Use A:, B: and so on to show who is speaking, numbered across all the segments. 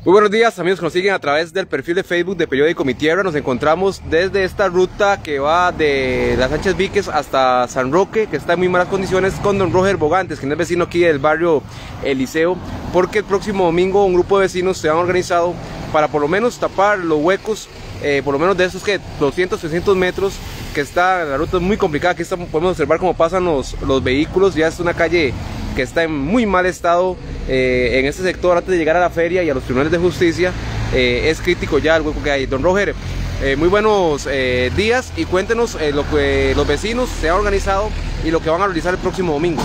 A: Muy buenos días, amigos que nos siguen a través del perfil de Facebook de Periódico Mi Tierra. Nos encontramos desde esta ruta que va de las Sánchez Víquez hasta San Roque, que está en muy malas condiciones, con don Roger Bogantes, quien es vecino aquí del barrio El Liceo, porque el próximo domingo un grupo de vecinos se han organizado para por lo menos tapar los huecos, por lo menos de esos que 200, 300 metros, que está, la ruta es muy complicada. Aquí podemos observar cómo pasan los vehículos. Ya es una calle que está en muy mal estado en este sector antes de llegar a la feria y a los tribunales de justicia. Es crítico ya el hueco que hay. Don Roger, muy buenos días, y cuéntenos lo que los vecinos se han organizado y lo que van a realizar el próximo domingo.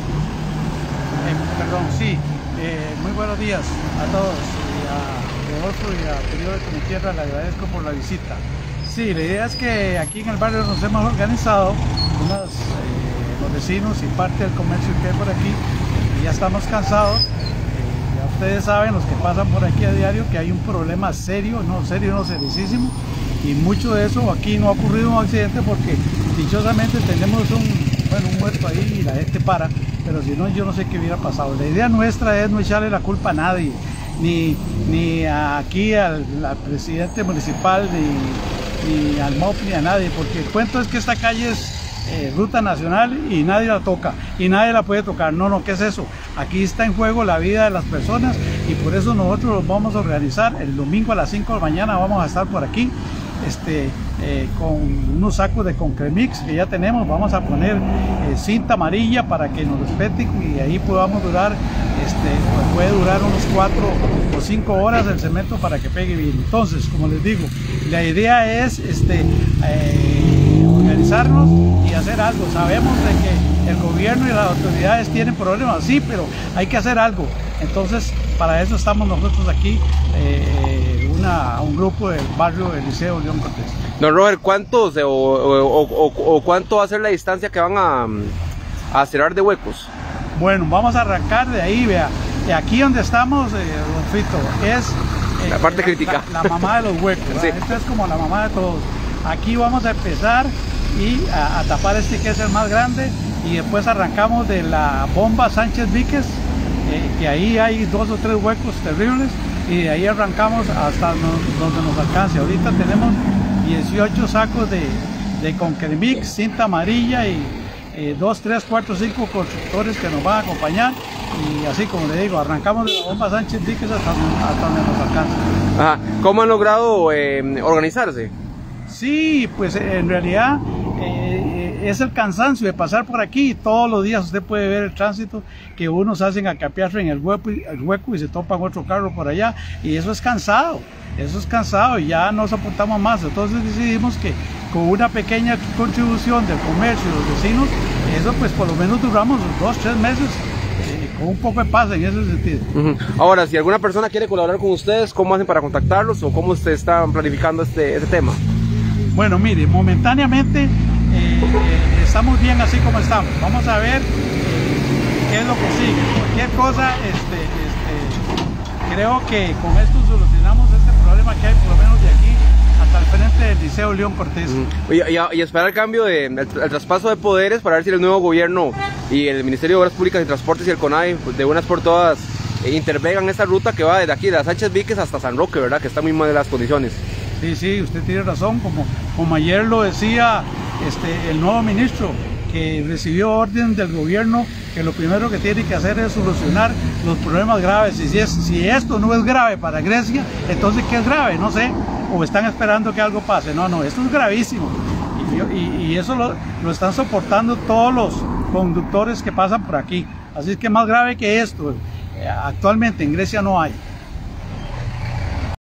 B: Muy buenos días a todos, y a Rodolfo y a Periódico Mi Tierra, le agradezco por la visita. Sí, la idea es que aquí en el barrio nos hemos organizado los vecinos y parte del comercio que hay por aquí, y ya estamos cansados. Ya ustedes saben, los que pasan por aquí a diario, que hay un problema serio, seriosísimo, y mucho de eso. Aquí no ha ocurrido un accidente porque dichosamente tenemos un muerto ahí y la gente para, pero si no, yo no sé qué hubiera pasado. La idea nuestra es no echarle la culpa a nadie, ni aquí al presidente municipal, ni al MOP, ni a nadie, porque el cuento es que esta calle es ruta nacional y nadie la toca y nadie la puede tocar. No, ¿qué es eso? Aquí está en juego la vida de las personas, y por eso nosotros los vamos a organizar. El domingo a las 5 de la mañana vamos a estar por aquí con unos sacos de Concremix que ya tenemos. Vamos a poner cinta amarilla para que nos respeten, y ahí podamos durar, puede durar unos 4 o 5 horas el cemento para que pegue bien. Entonces, como les digo, la idea es organizarnos y hacer algo. Sabemos de que el gobierno y las autoridades tienen problemas, sí, pero hay que hacer algo. Entonces, para eso estamos nosotros aquí, un grupo del barrio del Liceo León Cortés.
A: Don Roger, ¿cuántos cuánto va a ser la distancia que van a cerrar de huecos?
B: Bueno, vamos a arrancar de ahí, vea. Aquí donde estamos, don Fito, es
A: la parte crítica.
B: La mamá de los huecos. Sí. Esta es como la mamá de todos. Aquí vamos a empezar a tapar que es el más grande, y después arrancamos de la bomba Sánchez Víquez, que ahí hay 2 o 3 huecos terribles, y de ahí arrancamos hasta donde nos alcance. Ahorita tenemos 18 sacos de Concremix, cinta amarilla, y 2, 3, 4, 5 constructores que nos van a acompañar, y así, como le digo, arrancamos de la bomba Sánchez Víquez hasta donde nos alcance.
A: Ajá. ¿Cómo han logrado organizarse?
B: Sí, pues en realidad es el cansancio de pasar por aquí. Todos los días usted puede ver el tránsito, que unos hacen acapearse en el hueco y se topan otro carro por allá, y eso es cansado, y ya no soportamos más. Entonces decidimos que con una pequeña contribución del comercio y los vecinos, eso pues por lo menos duramos 2 o 3 meses con un poco de paz en ese sentido.
A: Ahora, si alguna persona quiere colaborar con ustedes, ¿cómo hacen para contactarlos, o cómo ustedes están planificando este tema?
B: Bueno, mire, momentáneamente estamos bien así como estamos. Vamos a ver qué es lo que sigue. Cualquier cosa, creo que con esto solucionamos este problema que hay, por lo menos de aquí hasta el frente del Liceo León Cortés.
A: Y esperar el cambio el traspaso de poderes, para ver si el nuevo gobierno y el Ministerio de Obras Públicas y Transportes y el CONAVI, de unas por todas, intervengan esta ruta que va desde aquí, de las Sánchez Víquez hasta San Roque, ¿verdad? Que está muy mal en las condiciones.
B: Sí, usted tiene razón, como ayer lo decía el nuevo ministro, que recibió orden del gobierno, que lo primero que tiene que hacer es solucionar los problemas graves. Y si esto no es grave para Grecia, entonces ¿qué es grave? No sé, o están esperando que algo pase. No, esto es gravísimo, y eso lo están soportando todos los conductores que pasan por aquí. Así es que más grave que esto, actualmente en Grecia no hay.